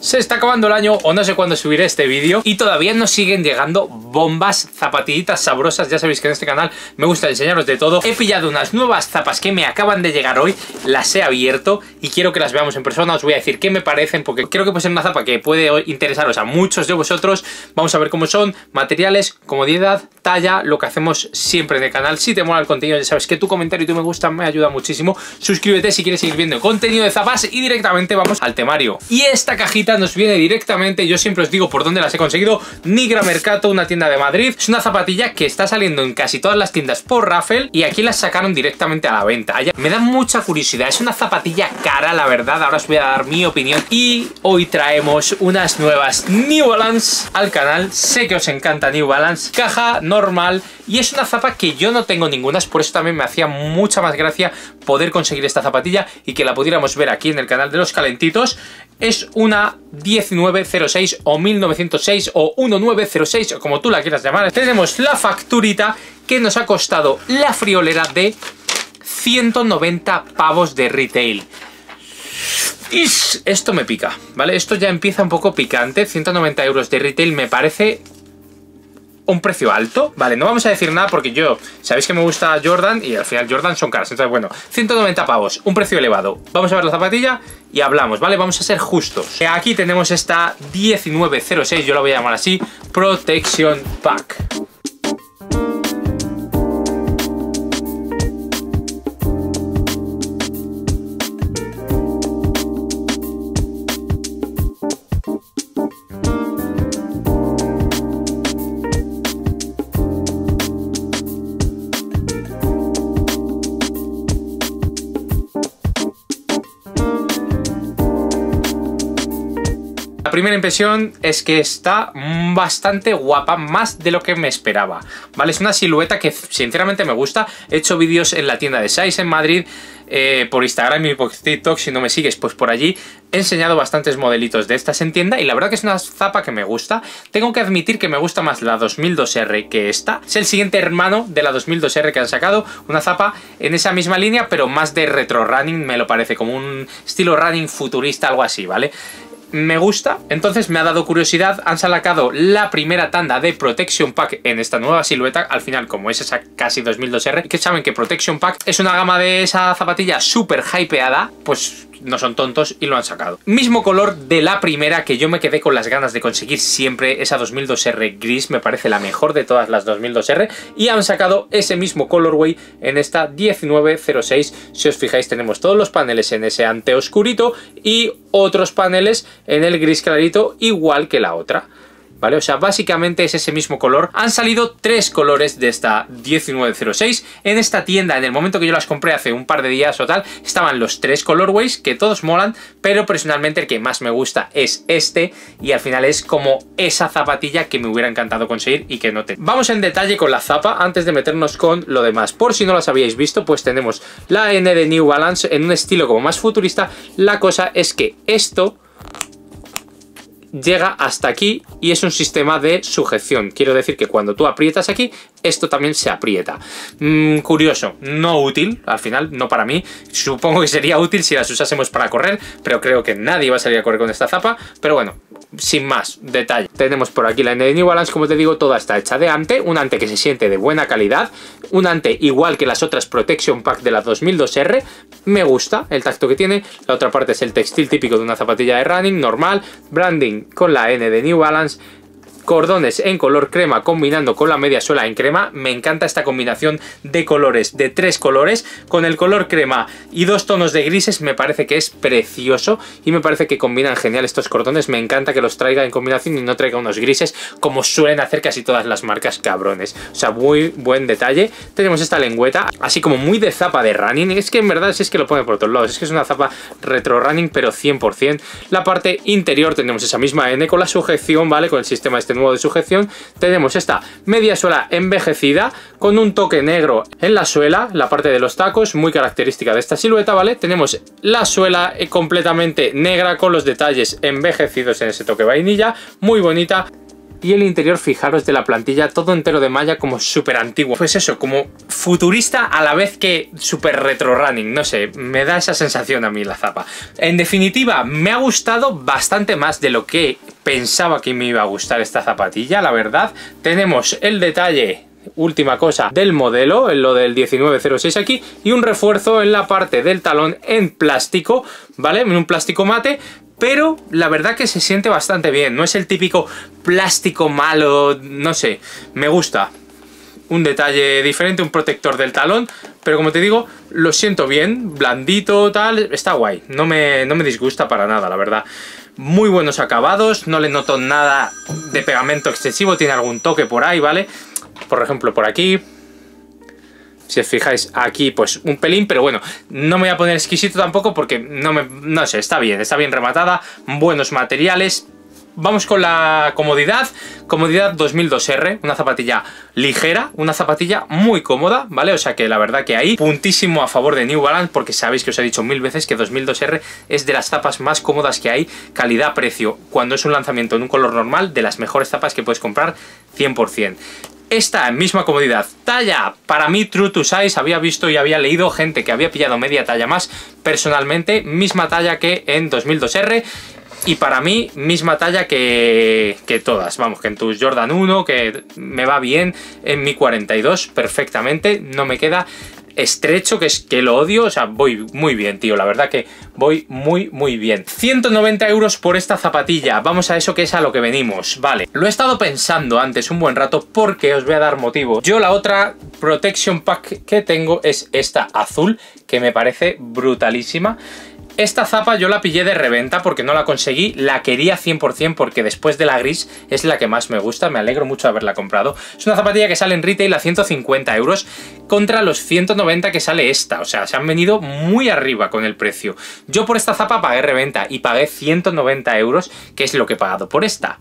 Se está acabando el año o no sé cuándo subiré este vídeo y todavía nos siguen llegando bombas, zapatillitas sabrosas. Ya sabéis que en este canal me gusta enseñaros de todo. He pillado unas nuevas zapas que me acaban de llegar hoy, las he abierto y quiero que las veamos en persona. Os voy a decir qué me parecen porque creo que puede ser una zapa que puede interesaros a muchos de vosotros. Vamos a ver cómo son, materiales, comodidad, talla, lo que hacemos siempre en el canal. Si te mola el contenido ya sabes que tu comentario y tu me gusta me ayuda muchísimo. Suscríbete si quieres seguir viendo contenido de zapas y directamente vamos al temario. Y esta cajita nos viene directamente, yo siempre os digo por dónde las he conseguido, Nigra Mercato, una tienda de Madrid. Es una zapatilla que está saliendo en casi todas las tiendas por Raffle y aquí las sacaron directamente a la venta. Me da mucha curiosidad, es una zapatilla cara la verdad, ahora os voy a dar mi opinión. Y hoy traemos unas nuevas New Balance al canal, sé que os encanta New Balance, caja normal y es una zapa que yo no tengo ninguna, por eso también me hacía mucha más gracia poder conseguir esta zapatilla y que la pudiéramos ver aquí en el canal de los calentitos. Es una 1906 o 1906 o 1906 o como tú la quieras llamar. Tenemos la facturita que nos ha costado la friolera de 190 pavos de retail. Esto me pica, ¿vale? Esto ya empieza un poco picante. 190 euros de retail me parece un precio alto, vale, no vamos a decir nada porque yo, sabéis que me gusta Jordan y al final Jordan son caras, entonces bueno, 190 pavos, un precio elevado. Vamos a ver la zapatilla y hablamos, ¿vale? Vamos a ser justos. Aquí tenemos esta 1906, yo la voy a llamar así, Protection Pack. La primera impresión es que está bastante guapa, más de lo que me esperaba, ¿vale? Es una silueta que sinceramente me gusta. He hecho vídeos en la tienda de Size en Madrid, por Instagram y por TikTok, si no me sigues pues por allí. He enseñado bastantes modelitos de estas en tienda y la verdad que es una zapa que me gusta. Tengo que admitir que me gusta más la 2002R que esta. Es el siguiente hermano de la 2002R que han sacado, una zapa en esa misma línea pero más de retro running, me lo parece, como un estilo running futurista, algo así, ¿vale? Me gusta, entonces me ha dado curiosidad. Han sacado la primera tanda de Protection Pack en esta nueva silueta. Al final, como es esa casi 2002R, que saben que Protection Pack es una gama de esa zapatilla súper hypeada, pues no son tontos y lo han sacado. Mismo color de la primera, que yo me quedé con las ganas de conseguir siempre. Esa 2002R gris me parece la mejor de todas las 2002R y han sacado ese mismo colorway en esta 1906. Si os fijáis tenemos todos los paneles en ese ante oscurito y otros paneles en el gris clarito igual que la otra, ¿vale? O sea, básicamente es ese mismo color. Han salido 3 colores de esta 1906. En esta tienda, en el momento que yo las compré hace un par de días o tal, estaban los 3 colorways, que todos molan, pero personalmente el que más me gusta es este, y al final es como esa zapatilla que me hubiera encantado conseguir y que no tengo. Vamos en detalle con la zapa antes de meternos con lo demás. Por si no las habíais visto, pues tenemos la N de New Balance en un estilo como más futurista. La cosa es que esto llega hasta aquí y es un sistema de sujeción. Quiero decir que cuando tú aprietas aquí, esto también se aprieta. Curioso, no útil, al final, no para mí. Supongo que sería útil si las usásemos para correr, pero creo que nadie va a salir a correr con esta zapa. Pero bueno, sin más detalle. Tenemos por aquí la N de New Balance, como te digo, toda está hecha de ante, un ante que se siente de buena calidad, un ante igual que las otras Protection Pack de la 2002R. Me gusta el tacto que tiene. La otra parte es el textil típico de una zapatilla de running normal, branding con la N de New Balance, cordones en color crema combinando con la media suela en crema. Me encanta esta combinación de colores, de 3 colores, con el color crema y 2 tonos de grises. Me parece que es precioso y me parece que combinan genial estos cordones. Me encanta que los traiga en combinación y no traiga unos grises como suelen hacer casi todas las marcas cabrones. O sea, muy buen detalle. Tenemos esta lengüeta, así como muy de zapa de running. Es que en verdad es que lo pone por todos lados. Es que es una zapa retro running, pero 100%. La parte interior tenemos esa misma N con la sujeción, ¿vale? Con el sistema este nuevo de sujeción. Tenemos esta media suela envejecida con un toque negro en la suela, la parte de los tacos, muy característica de esta silueta, ¿vale? Tenemos la suela completamente negra con los detalles envejecidos en ese toque vainilla, muy bonita. Y el interior, fijaros, de la plantilla, todo entero de malla, como súper antiguo. Pues eso, como futurista a la vez que súper retro running. No sé, me da esa sensación a mí la zapa. En definitiva, me ha gustado bastante más de lo que pensaba que me iba a gustar esta zapatilla, la verdad. Tenemos el detalle, última cosa, del modelo, en lo del 1906 aquí, y un refuerzo en la parte del talón en plástico, ¿vale? En un plástico mate. Pero la verdad que se siente bastante bien. No es el típico plástico malo, no sé, me gusta. Un detalle diferente, un protector del talón. Pero como te digo, lo siento bien, blandito, tal, está guay. No me disgusta para nada, la verdad. Muy buenos acabados, no le noto nada de pegamento excesivo. Tiene algún toque por ahí, ¿vale? Por ejemplo, por aquí. Si os fijáis aquí, pues un pelín, pero bueno, no me voy a poner exquisito tampoco porque no sé, está bien rematada, buenos materiales. Vamos con la comodidad. Comodidad 2002R, una zapatilla ligera, una zapatilla muy cómoda, ¿vale? O sea que la verdad que ahí, puntísimo a favor de New Balance, porque sabéis que os he dicho 1000 veces que 2002R es de las zapas más cómodas que hay, calidad-precio. Cuando es un lanzamiento en un color normal, de las mejores zapas que puedes comprar, 100%. Esta misma comodidad, talla, para mí true to size, había visto y había leído gente que había pillado media talla más, personalmente, misma talla que en 2002R, y para mí, misma talla que todas, vamos, que en tus Jordan 1, que me va bien, en mi 42 perfectamente, no me queda estrecho, que es que lo odio, o sea, voy muy bien, tío, la verdad que voy muy bien. 190 euros por esta zapatilla, vamos a eso que es a lo que venimos, vale. Lo he estado pensando antes un buen rato porque os voy a dar motivo. Yo la otra Protection Pack que tengo es esta azul, que me parece brutalísima. Esta zapa yo la pillé de reventa porque no la conseguí, la quería 100% porque después de la gris es la que más me gusta, me alegro mucho de haberla comprado. Es una zapatilla que sale en retail a 150 euros contra los 190 que sale esta, o sea, se han venido muy arriba con el precio. Yo por esta zapa pagué reventa y pagué 190 euros, que es lo que he pagado por esta.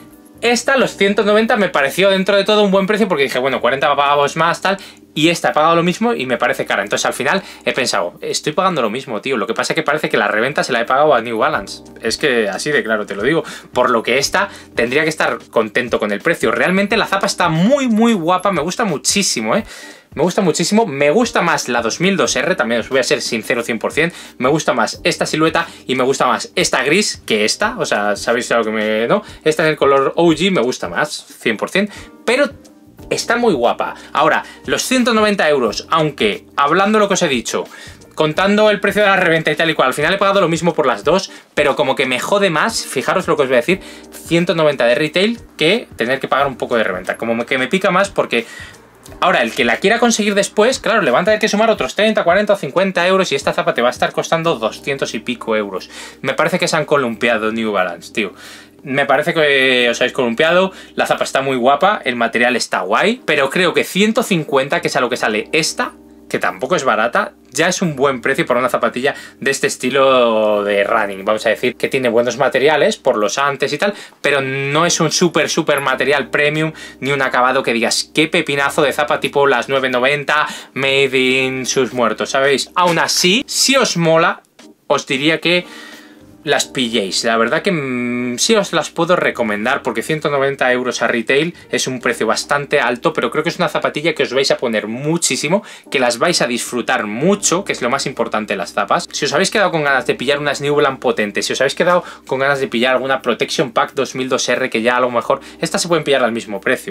Esta, los 190, me pareció dentro de todo un buen precio porque dije, bueno, 40 pagamos más, tal, y esta he pagado lo mismo y me parece cara. Entonces al final he pensado, estoy pagando lo mismo, tío. Lo que pasa es que parece que la reventa se la he pagado a New Balance. Es que así de claro te lo digo. Por lo que esta tendría que estar contento con el precio. Realmente la zapa está muy guapa, me gusta muchísimo, ¿eh? Me gusta muchísimo, me gusta más la 2002R, también os voy a ser sincero 100%, me gusta más esta silueta y me gusta más esta gris que esta, o sea, sabéis algo que me... ¿no? Esta en el color OG me gusta más, 100%, pero está muy guapa. Ahora, los 190 euros, aunque hablando lo que os he dicho, contando el precio de la reventa y tal y cual, al final he pagado lo mismo por las dos, pero como que me jode más, fijaros lo que os voy a decir, 190 de retail que tener que pagar un poco de reventa, como que me pica más porque... Ahora, el que la quiera conseguir después, claro, le van a tener que sumar otros 30, 40 o 50 euros y esta zapa te va a estar costando 200 y pico euros. Me parece que se han columpiado New Balance, tío. Me parece que os habéis columpiado, la zapa está muy guapa, el material está guay, pero creo que 150, que es a lo que sale esta, que tampoco es barata, ya es un buen precio para una zapatilla de este estilo de running. Vamos a decir que tiene buenos materiales por los antes y tal, pero no es un súper material premium, ni un acabado que digas qué pepinazo de zapa tipo las 990 made in sus muertos, ¿sabéis? Aún así, si os mola, os diría que las pilléis. La verdad que sí os las puedo recomendar porque 190 euros a retail es un precio bastante alto, pero creo que es una zapatilla que os vais a poner muchísimo, que las vais a disfrutar mucho, que es lo más importante de las zapas. Si os habéis quedado con ganas de pillar unas New Balance potentes, si os habéis quedado con ganas de pillar alguna Protection Pack 2002R, que ya a lo mejor estas se pueden pillar al mismo precio,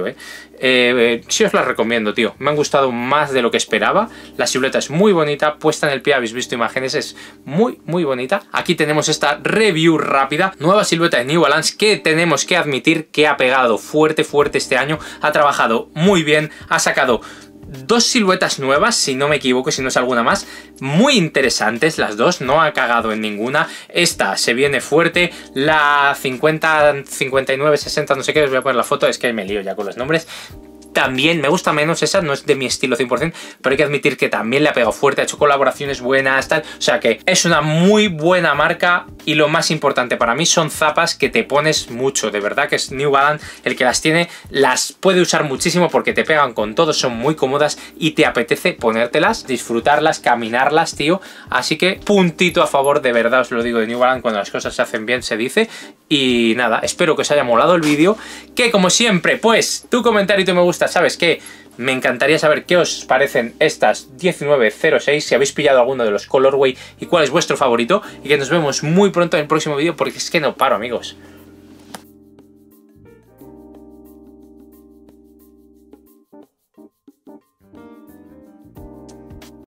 sí os las recomiendo, tío. Me han gustado más de lo que esperaba. La silueta es muy bonita, puesta en el pie, habéis visto imágenes, es muy bonita. Aquí tenemos esta review rápida, nueva silueta de New Balance que tenemos que admitir que ha pegado fuerte este año, ha trabajado muy bien, ha sacado dos siluetas nuevas, si no me equivoco, si no es alguna más, muy interesantes las dos, no ha cagado en ninguna. Esta se viene fuerte, la 50, 59, 60, no sé qué, os voy a poner la foto, es que me lío ya con los nombres. también me gusta menos, esa no es de mi estilo 100%, pero hay que admitir que también le ha pegado fuerte, ha hecho colaboraciones buenas, tal. O sea que es una muy buena marca y lo más importante para mí son zapas que te pones mucho, de verdad que es New Balance el que las tiene, las puede usar muchísimo porque te pegan con todo, son muy cómodas y te apetece ponértelas, disfrutarlas, caminarlas, tío. Así que puntito a favor, de verdad os lo digo, de New Balance, cuando las cosas se hacen bien se dice. Y nada, espero que os haya molado el vídeo, que como siempre, pues tu comentario y tu me gusta, ¿sabes qué? Me encantaría saber qué os parecen estas 1906, si habéis pillado alguno de los colorway y cuál es vuestro favorito, y que nos vemos muy pronto en el próximo vídeo porque es que no paro, amigos.